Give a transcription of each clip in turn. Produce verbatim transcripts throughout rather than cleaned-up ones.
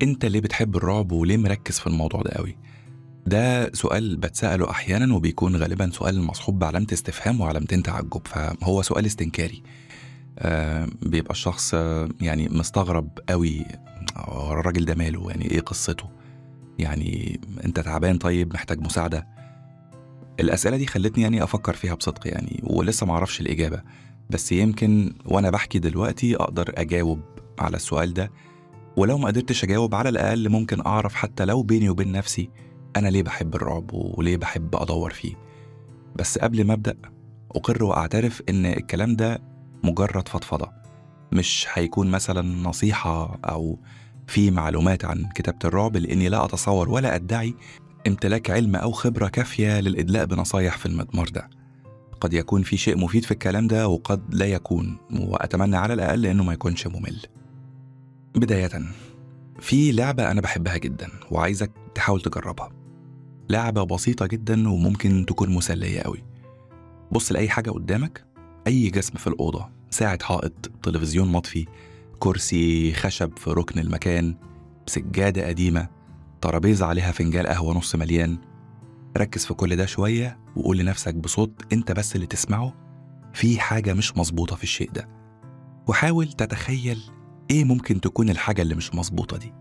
أنت ليه بتحب الرعب وليه مركز في الموضوع ده قوي؟ ده سؤال بتسأله أحيانا وبيكون غالبا سؤال مصحوب بعلامة استفهام وعلامتين تعجب، فهو سؤال استنكاري. آه بيبقى الشخص آه يعني مستغرب قوي. آه، الراجل ده ماله؟ يعني إيه قصته؟ يعني أنت تعبان؟ طيب محتاج مساعدة؟ الأسئلة دي خلتني يعني أفكر فيها بصدق يعني، ولسه معرفش الإجابة، بس يمكن وأنا بحكي دلوقتي أقدر أجاوب على السؤال ده. ولو ما قدرتش أجاوب، على الأقل ممكن أعرف حتى لو بيني وبين نفسي أنا ليه بحب الرعب وليه بحب أدور فيه. بس قبل ما أبدأ، أقر وأعترف إن الكلام ده مجرد فضفضة، مش هيكون مثلا نصيحة أو في معلومات عن كتابة الرعب، لأني لا أتصور ولا أدعي امتلاك علم أو خبرة كافية للإدلاء بنصايح في المضمار ده. قد يكون في شيء مفيد في الكلام ده وقد لا يكون، وأتمنى على الأقل إنه ما يكونش ممل. بداية، في لعبة أنا بحبها جدا وعايزك تحاول تجربها. لعبة بسيطة جدا وممكن تكون مسلية قوي. بص لأي حاجة قدامك، أي جسم في الأوضة، ساعة حائط، تلفزيون مطفي، كرسي خشب في ركن المكان، سجادة قديمة، ترابيزة عليها فنجان قهوة نص مليان. ركز في كل ده شوية وقول لنفسك بصوت انت بس اللي تسمعه: في حاجة مش مظبوطة في الشيء ده. وحاول تتخيل ايه ممكن تكون الحاجة اللي مش مظبوطة دي.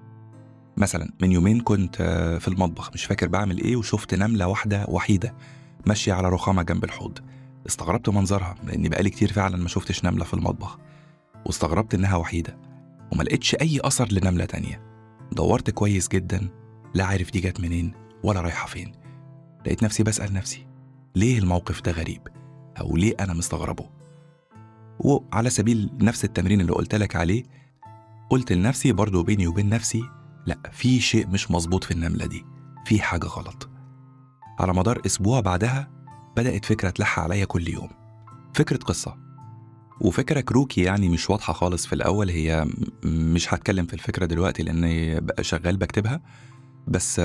مثلا من يومين كنت في المطبخ مش فاكر بعمل ايه، وشفت نملة واحدة وحيدة ماشية على رخامة جنب الحوض. استغربت منظرها لاني بقالي كتير فعلا ما شفتش نملة في المطبخ، واستغربت انها وحيدة وما لقيتش اي اثر لنملة تانية. دورت كويس جدا، لا عارف دي جت منين ولا رايحة فين. لقيت نفسي بسأل نفسي ليه الموقف ده غريب، او ليه انا مستغربه. وعلى سبيل نفس التمرين اللي قلت لك عليه، قلت لنفسي برضو بيني وبين نفسي: لا، في شيء مش مظبوط في النملة دي، في حاجة غلط. على مدار أسبوع بعدها بدأت فكرة تلح عليا كل يوم، فكرة قصة. وفكرة كروكي يعني مش واضحة خالص في الأول. هي مش هتكلم في الفكرة دلوقتي لأني بقى شغال بكتبها، بس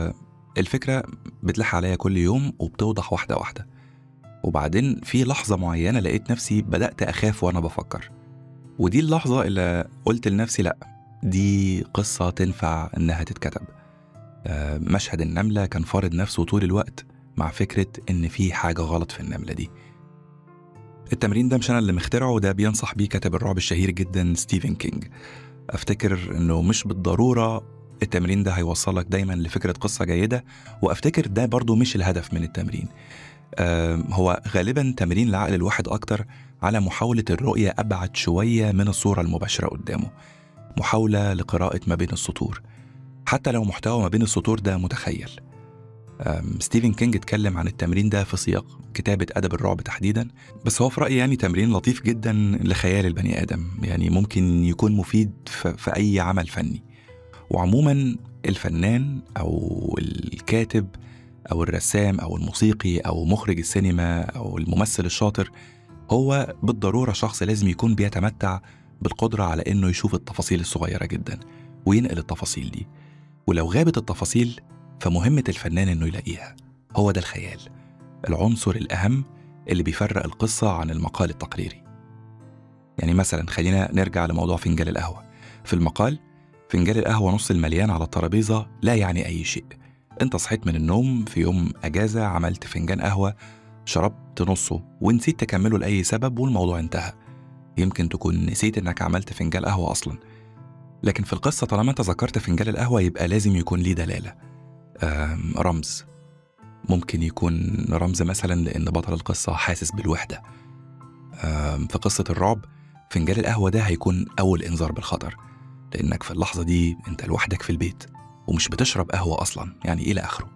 الفكرة بتلح عليا كل يوم وبتوضح واحدة واحدة. وبعدين في لحظة معينة لقيت نفسي بدأت أخاف وأنا بفكر، ودي اللحظة اللي قلت لنفسي لأ، دي قصة تنفع إنها تتكتب. مشهد النملة كان فارض نفسه طول الوقت مع فكرة إن في حاجة غلط في النملة دي. التمرين ده مش أنا اللي مخترعه، ده بينصح بيه كاتب الرعب الشهير جدا ستيفن كينج. أفتكر إنه مش بالضرورة التمرين ده هيوصلك دايما لفكرة قصة جيدة، وأفتكر ده برضو مش الهدف من التمرين. هو غالبا تمرين العقل الواحد أكتر على محاولة الرؤية أبعد شوية من الصورة المباشرة قدامه، محاولة لقراءة ما بين السطور، حتى لو محتوى ما بين السطور ده متخيل. ستيفن كينج اتكلم عن التمرين ده في سياق كتابة أدب الرعب تحديدا، بس هو في رأيي يعني تمرين لطيف جدا لخيال البني آدم، يعني ممكن يكون مفيد في أي عمل فني. وعموما الفنان أو الكاتب أو الرسام أو الموسيقي أو مخرج السينما أو الممثل الشاطر هو بالضرورة شخص لازم يكون بيتمتع بالقدرة على إنه يشوف التفاصيل الصغيرة جدا وينقل التفاصيل دي. ولو غابت التفاصيل فمهمة الفنان إنه يلاقيها. هو ده الخيال، العنصر الأهم اللي بيفرق القصة عن المقال التقريري. يعني مثلا خلينا نرجع لموضوع فنجان القهوة. في المقال، فنجان القهوة نص المليان على الترابيزة لا يعني أي شيء. أنت صحيت من النوم في يوم أجازة، عملت فنجان قهوة، شربت نصه ونسيت تكمله لأي سبب والموضوع انتهى. يمكن تكون نسيت إنك عملت فنجان قهوة أصلا، لكن في القصة طالما أنت ذكرت فنجان القهوة يبقى لازم يكون ليه دلالة، رمز. ممكن يكون رمز مثلا لأن بطل القصة حاسس بالوحدة. في قصة الرعب فنجان القهوة ده هيكون أول إنذار بالخطر، لأنك في اللحظة دي أنت لوحدك في البيت ومش بتشرب قهوة أصلا، يعني إلى آخره.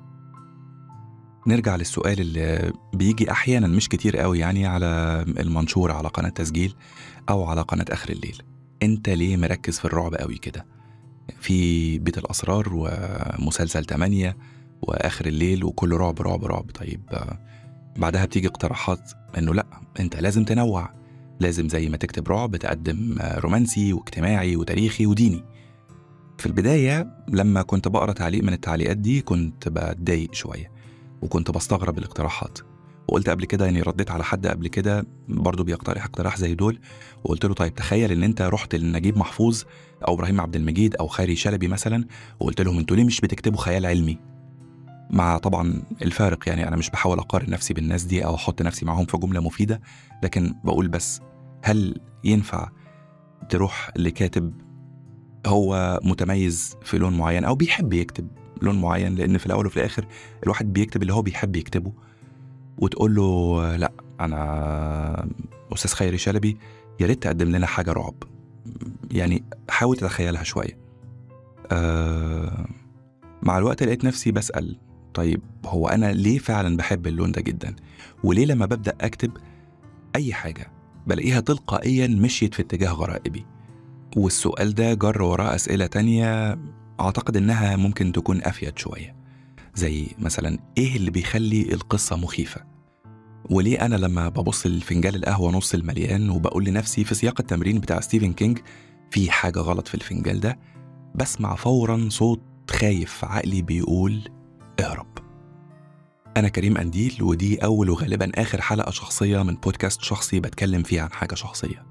نرجع للسؤال اللي بيجي أحيانا مش كتير قوي يعني على المنشور على قناة تسجيل أو على قناة آخر الليل: أنت ليه مركز في الرعب قوي كده؟ في بيت الأسرار ومسلسل تمانية وآخر الليل وكل رعب رعب رعب. طيب بعدها بتيجي اقتراحات إنه لأ، أنت لازم تنوع، لازم زي ما تكتب رعب تقدم رومانسي واجتماعي وتاريخي وديني. في البداية لما كنت بقرأ تعليق من التعليقات دي كنت بتضايق شوية وكنت بستغرب الاقتراحات، وقلت قبل كده يعني رديت على حد قبل كده برضو بيقترح اقتراح زي دول، وقلت له طيب تخيل ان انت رحت لنجيب محفوظ او ابراهيم عبد المجيد او خيري شلبي مثلا، وقلت لهم انتوا ليه مش بتكتبوا خيال علمي؟ مع طبعا الفارق، يعني انا مش بحاول اقارن نفسي بالناس دي او احط نفسي معاهم في جملة مفيدة، لكن بقول بس هل ينفع تروح لكاتب هو متميز في لون معين او بيحب يكتب لون معين، لان في الاول وفي الاخر الواحد بيكتب اللي هو بيحب يكتبه، وتقول له لا انا استاذ خيري شلبي يا ريت تقدم لنا حاجه رعب؟ يعني حاول تتخيلها شويه. أه مع الوقت لقيت نفسي بسأل طيب هو انا ليه فعلا بحب اللون ده جدا، وليه لما ببدأ اكتب اي حاجه بلاقيها تلقائيا مشيت في اتجاه غرائبي؟ والسؤال ده جر وراه أسئلة تانية أعتقد إنها ممكن تكون أفيد شوية، زي مثلا إيه اللي بيخلي القصة مخيفة؟ وليه أنا لما ببص لفنجان القهوة نص المليان وبقول لنفسي في سياق التمرين بتاع ستيفن كينج في حاجة غلط في الفنجان ده، بسمع فورا صوت خايف في عقلي بيقول اهرب؟ أنا كريم أنديل، ودي أول وغالبا آخر حلقة شخصية من بودكاست شخصي بتكلم فيه عن حاجة شخصية.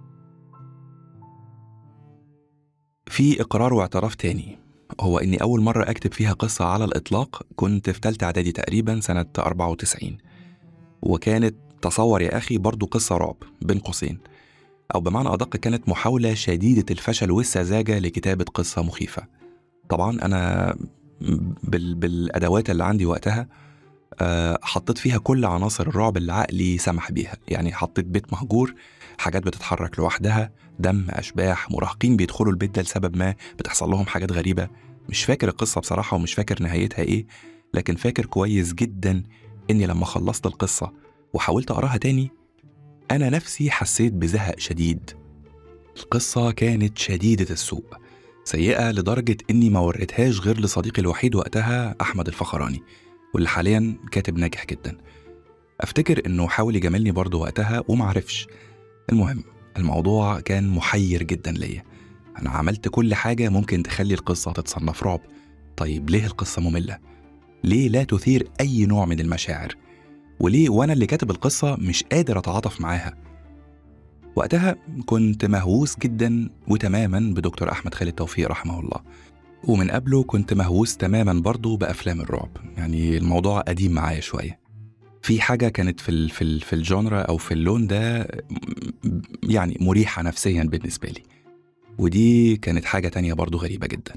في إقرار واعتراف تاني، هو إني أول مرة أكتب فيها قصة على الإطلاق كنت في تالتة إعدادي تقريبا سنة أربعة وتسعين، وكانت تصور يا أخي برضو قصة رعب بين قوسين، أو بمعنى أدق كانت محاولة شديدة الفشل والسذاجة لكتابة قصة مخيفة. طبعا أنا بال... بالأدوات اللي عندي وقتها أه حطيت فيها كل عناصر الرعب اللي عقلي سمح بيها، يعني حطيت بيت مهجور، حاجات بتتحرك لوحدها، دم، أشباح، مراهقين بيدخلوا البيت ده لسبب ما بتحصل لهم حاجات غريبة. مش فاكر القصة بصراحة ومش فاكر نهايتها إيه، لكن فاكر كويس جدا إني لما خلصت القصة وحاولت أقراها تاني أنا نفسي حسيت بزهق شديد. القصة كانت شديدة السوء، سيئة لدرجة إني ما وريتهاش غير لصديقي الوحيد وقتها أحمد الفخراني، واللي حاليا كاتب ناجح جدا. أفتكر إنه حاول يجاملني برضه وقتها ومعرفش. المهم الموضوع كان محير جدا ليا، أنا عملت كل حاجة ممكن تخلي القصة تتصنف رعب. طيب ليه القصة مملة؟ ليه لا تثير أي نوع من المشاعر؟ وليه وأنا اللي كاتب القصة مش قادر أتعاطف معاها؟ وقتها كنت مهووس جدا وتماما بدكتور أحمد خالد توفيق رحمه الله، ومن قبله كنت مهووس تماما برضه بأفلام الرعب، يعني الموضوع قديم معايا شوية. في حاجة كانت في ال في ال في الجانرا أو في اللون ده يعني مريحة نفسيا بالنسبة لي، ودي كانت حاجة تانية برضو غريبة جدا.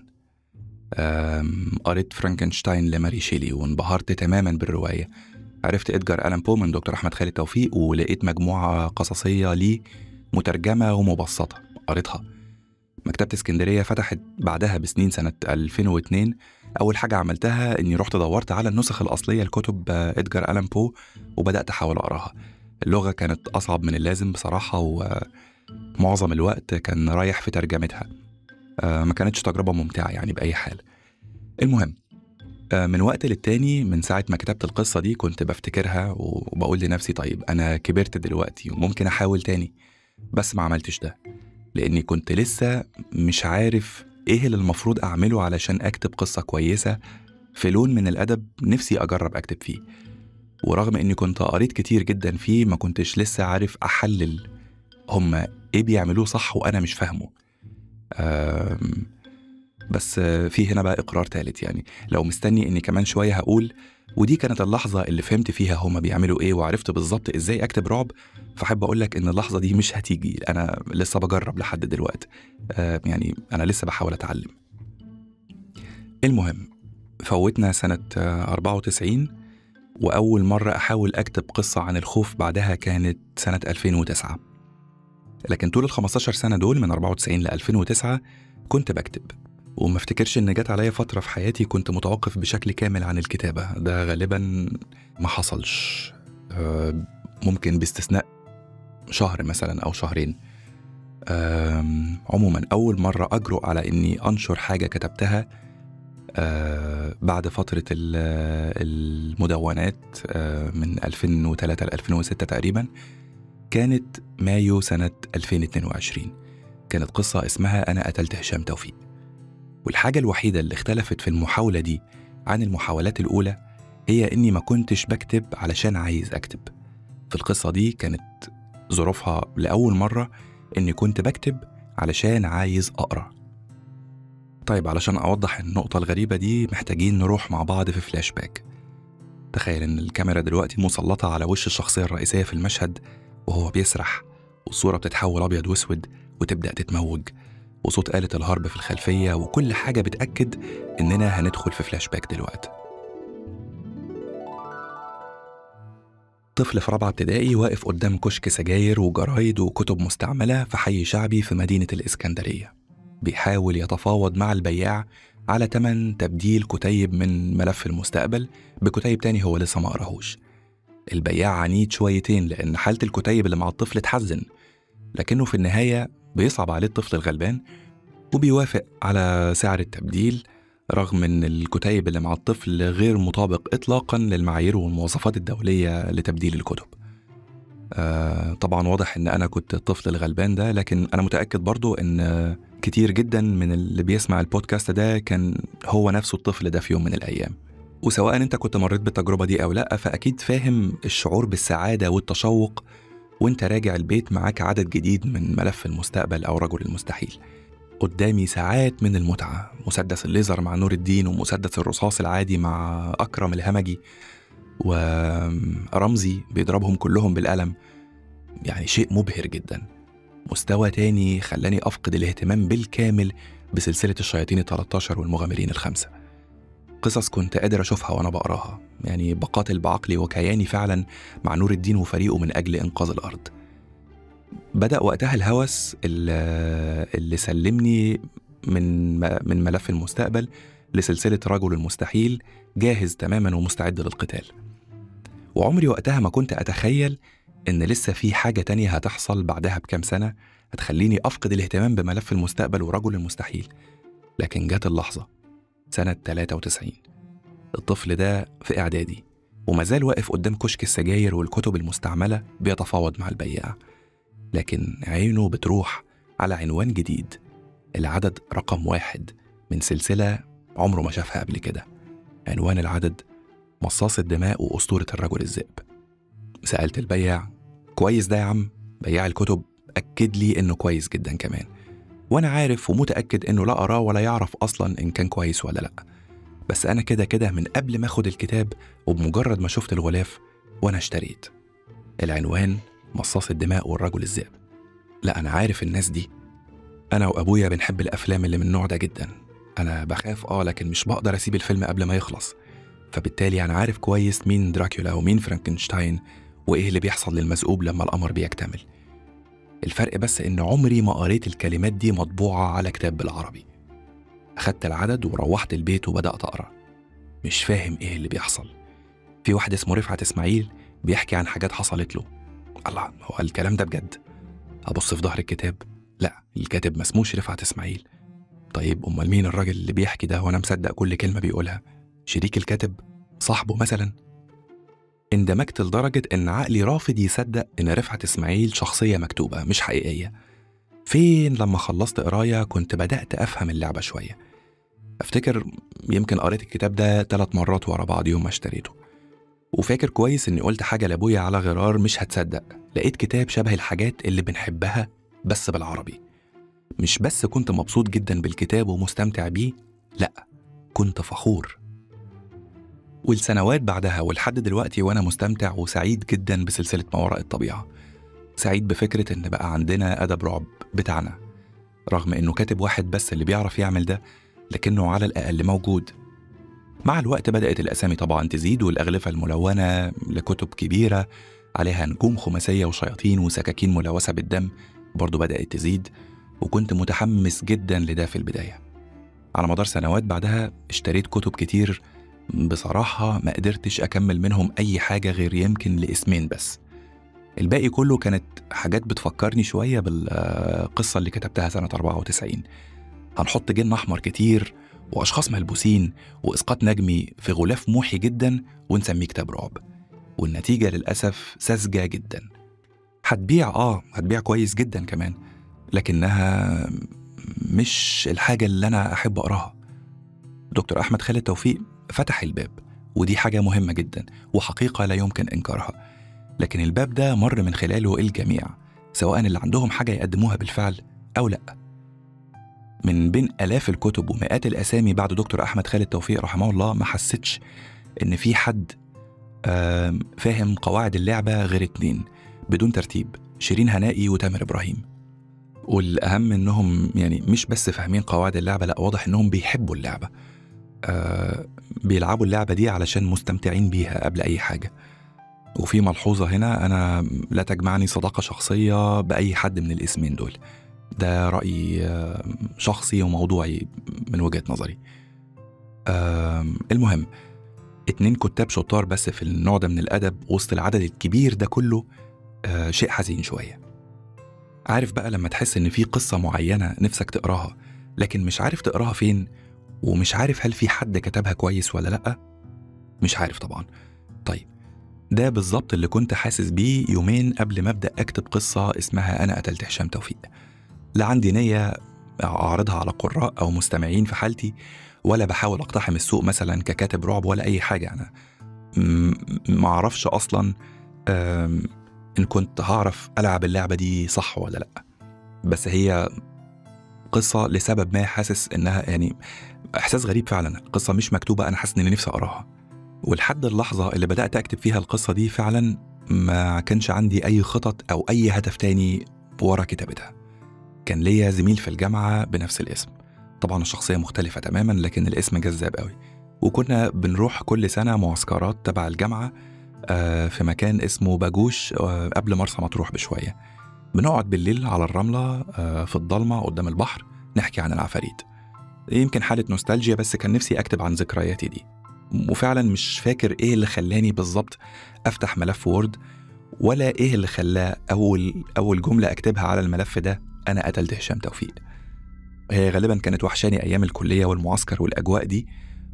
قريت فرانكنشتاين لماري شيلي وانبهرت تماما بالرواية. عرفت إدجار ألان بو من دكتور أحمد خالد توفيق، ولقيت مجموعة قصصية ليه مترجمة ومبسطة قريتها. مكتبة اسكندرية فتحت بعدها بسنين سنة ألفين واثنين، أول حاجة عملتها إني رحت دورت على النسخ الأصلية لكتب إدجار ألان بو وبدأت أحاول أقراها. اللغة كانت أصعب من اللازم بصراحة، ومعظم الوقت كان رايح في ترجمتها، ما كانتش تجربة ممتعة يعني بأي حال. المهم من وقت للتاني من ساعة ما كتبت القصة دي كنت بفتكرها وبقول لنفسي طيب أنا كبرت دلوقتي وممكن أحاول تاني، بس ما عملتش ده لأني كنت لسه مش عارف إيه اللي المفروض أعمله علشان أكتب قصة كويسة في لون من الأدب نفسي أجرب أكتب فيه. ورغم إني كنت قريت كتير جدا فيه ما كنتش لسه عارف أحلل هما إيه بيعملوه صح وأنا مش فاهمه. بس في هنا بقى إقرار تالت، يعني لو مستني إني كمان شوية هقول ودي كانت اللحظة اللي فهمت فيها هما بيعملوا إيه وعرفت بالظبط إزاي أكتب رعب، فحب أقولك إن اللحظة دي مش هتيجي، أنا لسه بجرب لحد دلوقتي، آه يعني أنا لسه بحاول أتعلم. المهم فوتنا سنة أربعة وتسعين، وأول مرة أحاول أكتب قصة عن الخوف بعدها كانت سنة ألفين وتسعة. لكن طول الخمستاشر سنة دول من أربعة وتسعين ل ألفين وتسعة كنت بكتب، وما افتكرش ان جات عليا فترة في حياتي كنت متوقف بشكل كامل عن الكتابة، ده غالبا ما حصلش، ممكن باستثناء شهر مثلا او شهرين. عموما اول مرة اجرؤ على اني انشر حاجة كتبتها بعد فترة المدونات من ألفين وثلاثة ل ألفين وستة تقريبا كانت مايو سنة ألفين واثنين وعشرين. كانت قصة اسمها أنا قتلت هشام توفيق. والحاجة الوحيدة اللي اختلفت في المحاولة دي عن المحاولات الأولى هي إني ما كنتش بكتب علشان عايز أكتب، القصة دي كانت ظروفها لأول مرة إني كنت بكتب علشان عايز أقرأ. طيب علشان أوضح النقطة الغريبة دي محتاجين نروح مع بعض في فلاش باك. تخيل إن الكاميرا دلوقتي مسلطة على وش الشخصية الرئيسية في المشهد وهو بيسرح، والصورة بتتحول أبيض وأسود وتبدأ تتموج، وصوت آلة الهارب في الخلفية، وكل حاجة بتأكد إننا هندخل في فلاش باك دلوقتي. طفل في رابعة ابتدائي واقف قدام كشك سجاير وجرايد وكتب مستعملة في حي شعبي في مدينة الإسكندرية، بيحاول يتفاوض مع البياع على تمن تبديل كتيب من ملف المستقبل بكتيب تاني هو لسه ما قراهوش. البياع عنيد شويتين لأن حالة الكتيب اللي مع الطفل تحزن، لكنه في النهاية بيصعب عليه الطفل الغلبان وبيوافق على سعر التبديل رغم أن الكتيب اللي مع الطفل غير مطابق إطلاقا للمعايير والمواصفات الدولية لتبديل الكتب. آه طبعا واضح أن أنا كنت الطفل الغلبان ده، لكن أنا متأكد برضو أن كتير جدا من اللي بيسمع البودكاست ده كان هو نفسه الطفل ده في يوم من الأيام. وسواء أنت كنت مريت بالتجربة دي أو لأ، فأكيد فاهم الشعور بالسعادة والتشوق وانت راجع البيت معاك عدد جديد من ملف المستقبل أو رجل المستحيل. قدامي ساعات من المتعة، مسدس الليزر مع نور الدين، ومسدس الرصاص العادي مع أكرم الهمجي، ورمزي بيضربهم كلهم بالقلم. يعني شيء مبهر جدا، مستوى تاني خلاني أفقد الاهتمام بالكامل بسلسلة الشياطين التلتاشر والمغامرين الخمسة. قصص كنت قادر أشوفها وأنا بقراها، يعني بقاتل بعقلي وكياني فعلا مع نور الدين وفريقه من أجل إنقاذ الأرض. بدأ وقتها الهوس اللي سلمني من من ملف المستقبل لسلسلة رجل المستحيل، جاهز تماما ومستعد للقتال. وعمري وقتها ما كنت أتخيل إن لسه في حاجة تانية هتحصل بعدها بكام سنة هتخليني أفقد الاهتمام بملف المستقبل ورجل المستحيل. لكن جات اللحظة سنة تلاتة وتسعين، الطفل ده في إعدادي ومازال واقف قدام كشك السجاير والكتب المستعملة بيتفاوض مع البياع، لكن عينه بتروح على عنوان جديد، العدد رقم واحد من سلسلة عمره ما شافها قبل كده. عنوان العدد مصاص الدماء وأسطورة الرجل الذئب. سألت البياع: كويس ده يا عم؟ بياع الكتب أكد لي إنه كويس جدا كمان، وأنا عارف ومتأكد إنه لا أراه ولا يعرف أصلا إن كان كويس ولا لأ، بس أنا كده كده من قبل ما أخد الكتاب وبمجرد ما شفت الغلاف وأنا اشتريت. العنوان مصاص الدماء والرجل الذئب. لا أنا عارف الناس دي، أنا وأبويا بنحب الأفلام اللي من النوع ده جدا. أنا بخاف آه لكن مش بقدر أسيب الفيلم قبل ما يخلص، فبالتالي أنا عارف كويس مين دراكولا ومين فرانكنشتاين وإيه اللي بيحصل للمذئوب لما الأمر بيكتمل. الفرق بس إن عمري ما قريت الكلمات دي مطبوعة على كتاب بالعربي. أخدت العدد وروحت البيت وبدأت أقرأ، مش فاهم إيه اللي بيحصل. في واحد اسمه رفعت إسماعيل بيحكي عن حاجات حصلت له. الله، هو الكلام ده بجد؟ أبص في ظهر الكتاب، لا الكاتب مسموش رفعت إسماعيل. طيب أمال مين الراجل اللي بيحكي ده وأنا مصدق كل كلمة بيقولها؟ شريك الكاتب؟ صاحبه مثلا؟ اندمجت لدرجة إن عقلي رافض يصدق إن رفعت إسماعيل شخصية مكتوبة مش حقيقية. فين لما خلصت قراية كنت بدأت أفهم اللعبة شوية. أفتكر يمكن قريت الكتاب ده ثلاث مرات ورا بعض يوم ما اشتريته، وفاكر كويس إني قلت حاجة لأبويا على غرار مش هتصدق، لقيت كتاب شبه الحاجات اللي بنحبها بس بالعربي. مش بس كنت مبسوط جدا بالكتاب ومستمتع بيه، لأ كنت فخور. والسنوات بعدها ولحد دلوقتي وأنا مستمتع وسعيد جدا بسلسلة ما وراء الطبيعة. سعيد بفكرة إن بقى عندنا أدب رعب بتاعنا، رغم إنه كاتب واحد بس اللي بيعرف يعمل ده، لكنه على الأقل موجود. مع الوقت بدأت الأسامي طبعا تزيد، والأغلفة الملونة لكتب كبيرة عليها نجوم خماسية وشياطين وسكاكين ملوثة بالدم برضو بدأت تزيد، وكنت متحمس جدا لده في البداية. على مدار سنوات بعدها اشتريت كتب كتير، بصراحة ما قدرتش أكمل منهم أي حاجة غير يمكن لاسمين بس. الباقي كله كانت حاجات بتفكرني شوية بالقصة اللي كتبتها سنة أربعة وتسعين. هنحط جن أحمر كتير وأشخاص ملبوسين وإسقاط نجمي في غلاف موحي جدا ونسميه كتاب رعب، والنتيجة للأسف ساذجة جدا. هتبيع آه هتبيع كويس جدا كمان، لكنها مش الحاجة اللي أنا أحب أقراها. دكتور أحمد خالد توفيق فتح الباب، ودي حاجة مهمة جدا وحقيقة لا يمكن إنكارها. لكن الباب ده مر من خلاله الجميع، سواء اللي عندهم حاجة يقدموها بالفعل أو لأ. من بين آلاف الكتب ومئات الأسامي بعد دكتور أحمد خالد توفيق رحمه الله، ما حسيتش إن في حد فاهم قواعد اللعبة غير اتنين بدون ترتيب: شيرين هنائي وتامر إبراهيم. والأهم إنهم يعني مش بس فاهمين قواعد اللعبة، لأ، واضح إنهم بيحبوا اللعبة. آه بيلعبوا اللعبة دي علشان مستمتعين بيها قبل أي حاجة. وفي ملحوظة هنا، أنا لا تجمعني صداقة شخصية بأي حد من الاسمين دول، ده رأي شخصي وموضوعي من وجهة نظري. المهم، اتنين كتاب شطار بس في النوع ده من الأدب وسط العدد الكبير ده كله، شيء حزين شوية. عارف بقى لما تحس إن في قصة معينة نفسك تقراها لكن مش عارف تقراها فين، ومش عارف هل في حد كتبها كويس ولا لأ؟ مش عارف طبعا. طيب، ده بالظبط اللي كنت حاسس بيه يومين قبل ما أبدأ أكتب قصة اسمها أنا قتلت هشام توفيق. لا عندي نية أعرضها على قراء أو مستمعين في حالتي، ولا بحاول أقتحم السوق مثلا ككاتب رعب ولا أي حاجة. أنا ما أعرفش أصلا إن كنت هعرف ألعب اللعبة دي صح ولا لأ، بس هي قصة لسبب ما حاسس إنها يعني إحساس غريب فعلا. قصة مش مكتوبة، أنا حاسس إني نفسي أقراها. ولحد اللحظة اللي بدأت أكتب فيها القصة دي فعلا ما كانش عندي أي خطط أو أي هدف تاني ورا كتابتها. كان ليا زميل في الجامعة بنفس الاسم، طبعا الشخصية مختلفة تماما لكن الاسم جذاب قوي. وكنا بنروح كل سنة معسكرات تبع الجامعة في مكان اسمه باجوش قبل مرسى مطروح بشوية. بنقعد بالليل على الرملة في الضلمة قدام البحر نحكي عن العفاريت. يمكن حالة نوستالجيا، بس كان نفسي أكتب عن ذكرياتي دي. وفعلا مش فاكر إيه اللي خلاني بالظبط أفتح ملف وورد، ولا إيه اللي خلاه أول أول جملة أكتبها على الملف ده أنا قتلت هشام توفيق. هي غالبا كانت وحشاني أيام الكلية والمعسكر والأجواء دي،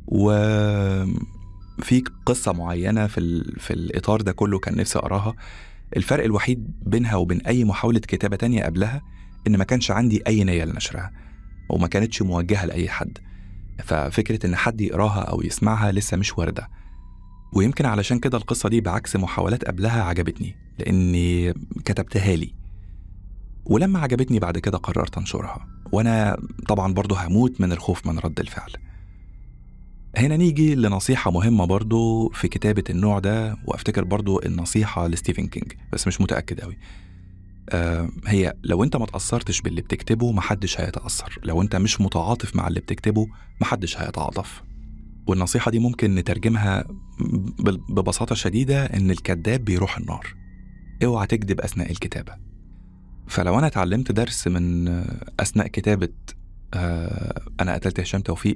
وفي قصة معينة في, ال... في الإطار ده كله كان نفسي أقراها. الفرق الوحيد بينها وبين أي محاولة كتابة تانية قبلها إن ما كانش عندي أي نية لنشرها، وما كانتش موجهة لأي حد، ففكرة إن حد يقراها أو يسمعها لسه مش واردة. ويمكن علشان كده القصة دي بعكس محاولات قبلها عجبتني، لأني كتبتها لي، ولما عجبتني بعد كده قررت أنشرها، وأنا طبعا برضو هموت من الخوف من رد الفعل. هنا نيجي لنصيحة مهمة برضو في كتابة النوع ده، وأفتكر برضو النصيحة لستيفن كينج بس مش متأكد قوي. آه هي لو أنت ما تأثرتش باللي بتكتبه محدش هيتأثر، لو أنت مش متعاطف مع اللي بتكتبه محدش هيتعاطف. والنصيحة دي ممكن نترجمها ببساطة شديدة إن الكذاب بيروح النار، اوعى تكذب أثناء الكتابة. فلو أنا اتعلمت درس من أثناء كتابة آه أنا قتلت هشام توفيق،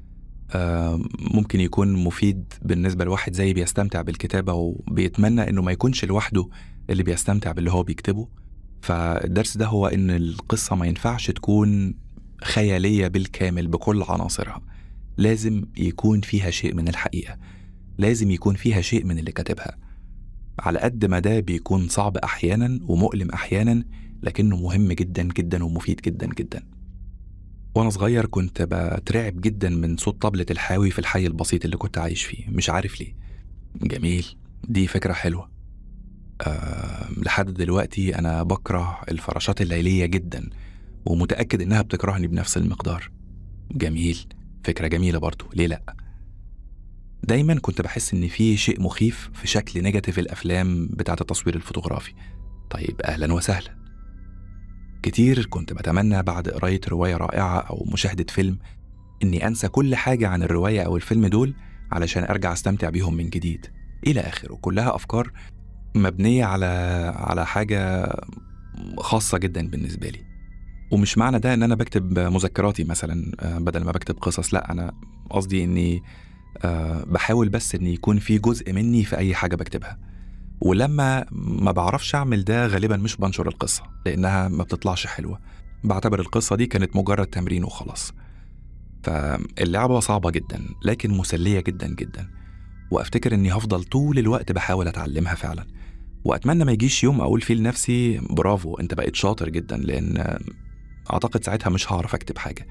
آه ممكن يكون مفيد بالنسبة لواحد زي بيستمتع بالكتابة وبيتمنى إنه ما يكونش لوحده اللي بيستمتع باللي هو بيكتبه. فالدرس ده هو إن القصة ما ينفعش تكون خيالية بالكامل بكل عناصرها، لازم يكون فيها شيء من الحقيقة، لازم يكون فيها شيء من اللي كتبها. على قد ما ده بيكون صعب أحيانا ومؤلم أحيانا، لكنه مهم جدا جدا ومفيد جدا جدا. وأنا صغير كنت بترعب جدا من صوت طبلة الحاوي في الحي البسيط اللي كنت عايش فيه، مش عارف ليه. جميل، دي فكرة حلوة. أه لحد دلوقتي أنا بكره الفراشات الليلية جدا، ومتأكد إنها بتكرهني بنفس المقدار. جميل، فكرة جميلة برضو، ليه لأ؟ دايما كنت بحس إن في شيء مخيف في شكل نيجاتيف الأفلام بتاعة التصوير الفوتوغرافي. طيب أهلا وسهلا. كتير كنت بتمنى بعد قراية رواية رائعة أو مشاهدة فيلم إني أنسى كل حاجة عن الرواية أو الفيلم دول علشان أرجع أستمتع بيهم من جديد إلى آخره. كلها أفكار مبنية على على حاجة خاصة جدا بالنسبة لي. ومش معنى ده إن أنا بكتب مذكراتي مثلا بدل ما بكتب قصص، لأ، أنا قصدي إني بحاول بس إن يكون في جزء مني في أي حاجة بكتبها. ولما ما بعرفش أعمل ده غالبا مش بنشر القصة لأنها ما بتطلعش حلوة، بعتبر القصة دي كانت مجرد تمرين وخلاص. فاللعبة صعبة جدا لكن مسلية جدا جدا، وأفتكر إني هفضل طول الوقت بحاول أتعلمها فعلا. وأتمنى ما يجيش يوم أقول فيه لنفسي برافو أنت بقيت شاطر جدا، لأن أعتقد ساعتها مش هعرف أكتب حاجة.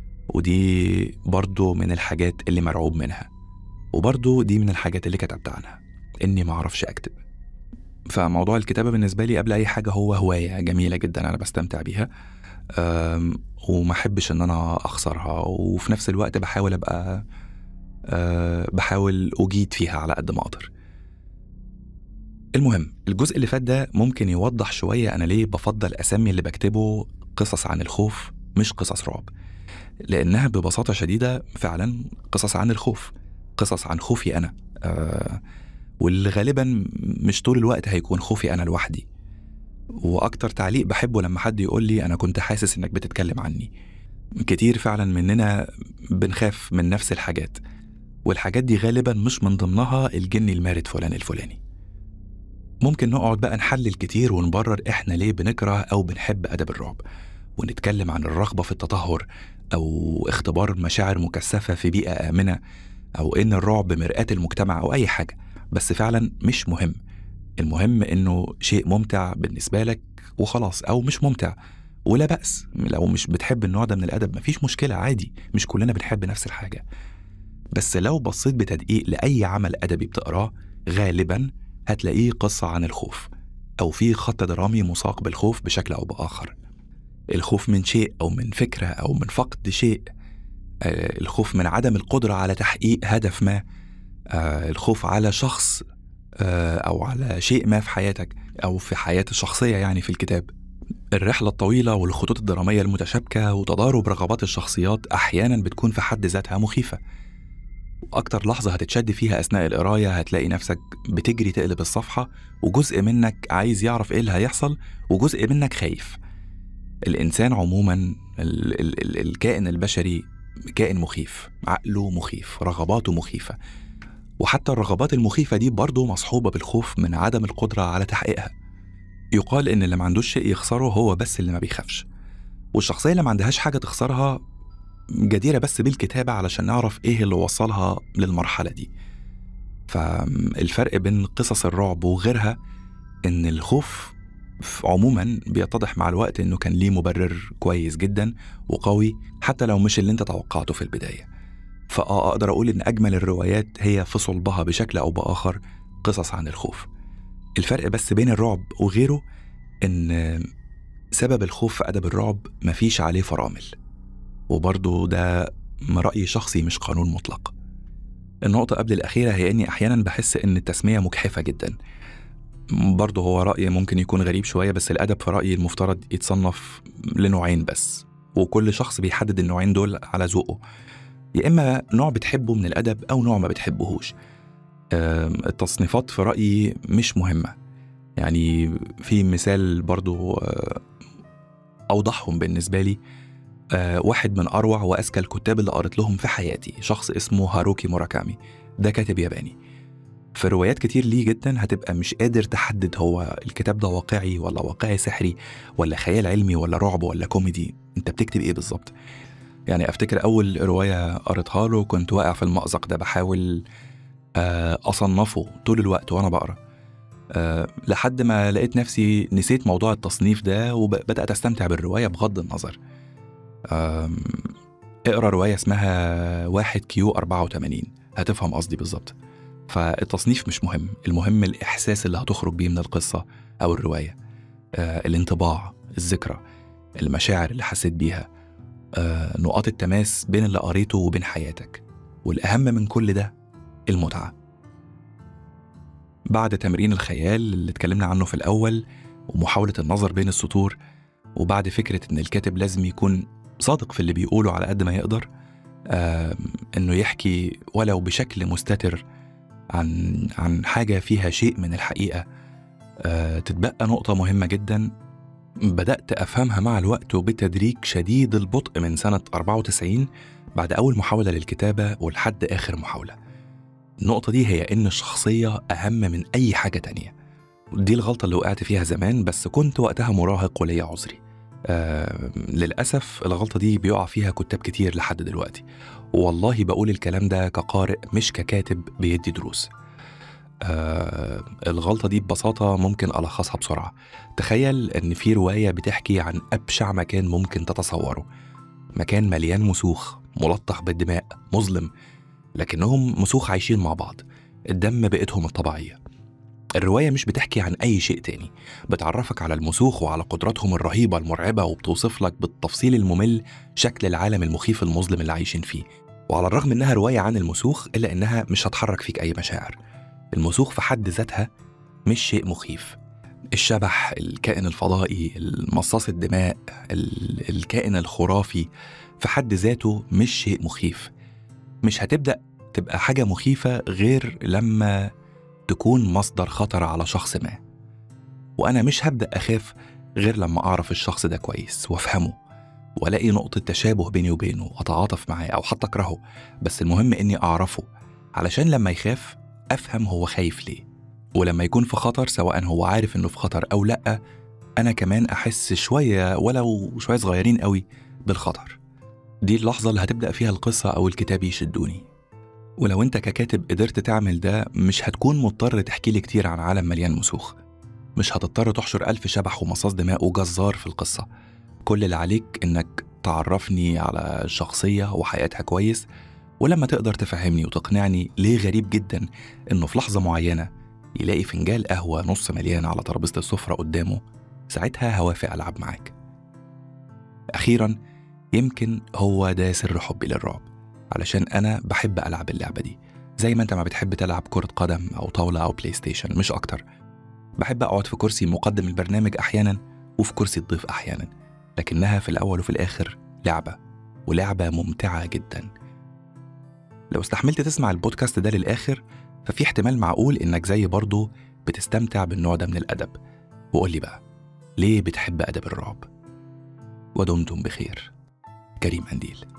ودي برضو من الحاجات اللي مرعوب منها، وبرضو دي من الحاجات اللي كتبت عنها، إني ما أعرفش أكتب. فموضوع الكتابة بالنسبة لي قبل أي حاجة هو هواية جميلة جدا أنا بستمتع بيها، وما أحبش إن أنا أخسرها، وفي نفس الوقت بحاول أبقى أه بحاول أجيد فيها على قد ما أقدر. المهم الجزء اللي فات ده ممكن يوضح شوية أنا ليه بفضل أسمي اللي بكتبه قصص عن الخوف مش قصص رعب، لأنها ببساطة شديدة فعلا قصص عن الخوف، قصص عن خوفي أنا، أه واللي غالبا مش طول الوقت هيكون خوفي أنا لوحدي. وأكتر تعليق بحبه لما حد يقول لي أنا كنت حاسس إنك بتتكلم عني. كتير فعلا مننا بنخاف من نفس الحاجات، والحاجات دي غالبا مش من ضمنها الجن المارد فلان الفلاني. ممكن نقعد بقى نحلل كتير ونبرر إحنا ليه بنكره أو بنحب أدب الرعب، ونتكلم عن الرغبة في التطهر أو اختبار مشاعر مكثفة في بيئة آمنة، أو إن الرعب مرآة المجتمع أو أي حاجة، بس فعلا مش مهم. المهم إنه شيء ممتع بالنسبة لك وخلاص، أو مش ممتع ولا بأس. لو مش بتحب النوع ده من الأدب مفيش مشكلة، عادي، مش كلنا بنحب نفس الحاجة. بس لو بصيت بتدقيق لأي عمل أدبي بتقراه غالبا هتلاقيه قصة عن الخوف، أو فيه خط درامي مساق بالخوف بشكل أو بآخر. الخوف من شيء أو من فكرة أو من فقد شيء، آه الخوف من عدم القدرة على تحقيق هدف ما، آه الخوف على شخص آه أو على شيء ما في حياتك أو في حياة الشخصية يعني في الكتاب. الرحلة الطويلة والخطوط الدرامية المتشابكة وتضارب رغبات الشخصيات أحيانا بتكون في حد ذاتها مخيفة. أكتر لحظة هتتشد فيها أثناء القراية هتلاقي نفسك بتجري تقلب الصفحة، وجزء منك عايز يعرف إيه اللي هيحصل وجزء منك خايف. الإنسان عموما ال ال ال الكائن البشري كائن مخيف، عقله مخيف، رغباته مخيفة، وحتى الرغبات المخيفة دي برضو مصحوبة بالخوف من عدم القدرة على تحقيقها. يقال إن اللي ما عندوش شيء يخسره هو بس اللي ما بيخافش، والشخصية اللي ما عندهاش حاجة تخسرها جديرة بس بالكتابة علشان نعرف إيه اللي وصلها للمرحلة دي. فالفرق بين قصص الرعب وغيرها إن الخوف عموما بيتضح مع الوقت إنه كان ليه مبرر كويس جدا وقوي، حتى لو مش اللي انت توقعته في البداية. فأقدر أقول إن أجمل الروايات هي في صلبها بشكل أو بآخر قصص عن الخوف. الفرق بس بين الرعب وغيره إن سبب الخوف في أدب الرعب مفيش عليه فرامل، وبرضو ده رأي شخصي مش قانون مطلق. النقطة قبل الأخيرة هي إني أحيانا بحس إن التسمية مجحفة جدا. برضو هو رأي ممكن يكون غريب شوية، بس الأدب في رأيي المفترض يتصنف لنوعين بس، وكل شخص بيحدد النوعين دول على ذوقه. يا إما نوع بتحبه من الأدب أو نوع ما بتحبهوش. التصنيفات في رأيي مش مهمة. يعني في مثال برضو أوضحهم بالنسبة لي، واحد من أروع وأذكى الكتاب اللي قريت لهم في حياتي، شخص اسمه هاروكي موراكامي. ده كاتب ياباني. في روايات كتير ليه جدا هتبقى مش قادر تحدد هو الكتاب ده واقعي ولا واقعي سحري ولا خيال علمي ولا رعب ولا كوميدي، انت بتكتب ايه بالظبط. يعني افتكر اول رواية قريتها له كنت واقع في المأزق ده بحاول اصنفه طول الوقت وانا بقرا، أه لحد ما لقيت نفسي نسيت موضوع التصنيف ده وبدأت استمتع بالرواية بغض النظر. اقرا رواية اسمها واحد كيو أربعة وثمانين هتفهم قصدي بالظبط. فالتصنيف مش مهم، المهم الإحساس اللي هتخرج بيه من القصة أو الرواية، آه الانطباع، الذكرى، المشاعر اللي حسيت بيها، آه نقاط التماس بين اللي قريته وبين حياتك، والأهم من كل ده المتعة. بعد تمرين الخيال اللي اتكلمنا عنه في الأول ومحاولة النظر بين السطور، وبعد فكرة إن الكاتب لازم يكون صادق في اللي بيقوله على قد ما يقدر، آه إنه يحكي ولو بشكل مستتر عن عن حاجة فيها شيء من الحقيقة، أه تتبقى نقطة مهمة جدا بدأت أفهمها مع الوقت وبتدريج شديد البطء من سنة أربعة وتسعين بعد أول محاولة للكتابة ولحد آخر محاولة. النقطة دي هي إن الشخصية أهم من أي حاجة تانية. دي الغلطة اللي وقعت فيها زمان، بس كنت وقتها مراهق وليا عذري. أه للأسف الغلطة دي بيقع فيها كتاب كتير لحد دلوقتي، والله بقول الكلام ده كقارئ مش ككاتب بيدي دروس. آه الغلطة دي ببساطة ممكن ألخصها بسرعة. تخيل أن في رواية بتحكي عن أبشع مكان ممكن تتصوره، مكان مليان مسوخ ملطخ بالدماء مظلم، لكنهم مسوخ عايشين مع بعض، الدم بقتهم الطبيعية. الرواية مش بتحكي عن أي شيء تاني، بتعرفك على المسوخ وعلى قدراتهم الرهيبة المرعبة، وبتوصف لك بالتفصيل الممل شكل العالم المخيف المظلم اللي عايشين فيه. وعلى الرغم إنها رواية عن المسوخ إلا إنها مش هتحرك فيك أي مشاعر. المسوخ في حد ذاتها مش شيء مخيف. الشبح، الكائن الفضائي، المصاص الدماء، ال- الكائن الخرافي في حد ذاته مش شيء مخيف. مش هتبدأ تبقى حاجة مخيفة غير لما تكون مصدر خطر على شخص ما، وأنا مش هبدأ أخاف غير لما أعرف الشخص ده كويس وأفهمه وألاقي نقطة تشابه بيني وبينه وأتعاطف معاه أو حتى أكرهه، بس المهم إني أعرفه علشان لما يخاف أفهم هو خايف ليه، ولما يكون في خطر سواء هو عارف إنه في خطر أو لأ أنا كمان أحس شوية ولو شوية صغيرين قوي بالخطر. دي اللحظة اللي هتبدأ فيها القصة أو الكتاب يشدوني. ولو أنت ككاتب قدرت تعمل ده مش هتكون مضطر تحكي لي كتير عن عالم مليان مسوخ، مش هتضطر تحشر ألف شبح ومصاص دماء وجزار في القصة. كل اللي عليك إنك تعرفني على الشخصية وحياتها كويس، ولما تقدر تفهمني وتقنعني ليه غريب جدا إنه في لحظة معينة يلاقي فنجان قهوة نص مليان على ترابيزة السفرة قدامه، ساعتها هوافق ألعب معاك. أخيرا، يمكن هو ده سر حبي للرعب، علشان أنا بحب ألعب اللعبة دي زي ما أنت ما بتحب تلعب كرة قدم أو طاولة أو بلاي ستيشن، مش أكتر. بحب أقعد في كرسي مقدم البرنامج أحيانا وفي كرسي الضيف أحيانا، لكنها في الأول وفي الآخر لعبة، ولعبة ممتعة جدا. لو استحملت تسمع البودكاست ده للآخر ففي احتمال معقول إنك زي برضو بتستمتع بالنوع ده من الأدب. وقول لي بقى، ليه بتحب أدب الرعب؟ ودمتم بخير. كريم قنديل.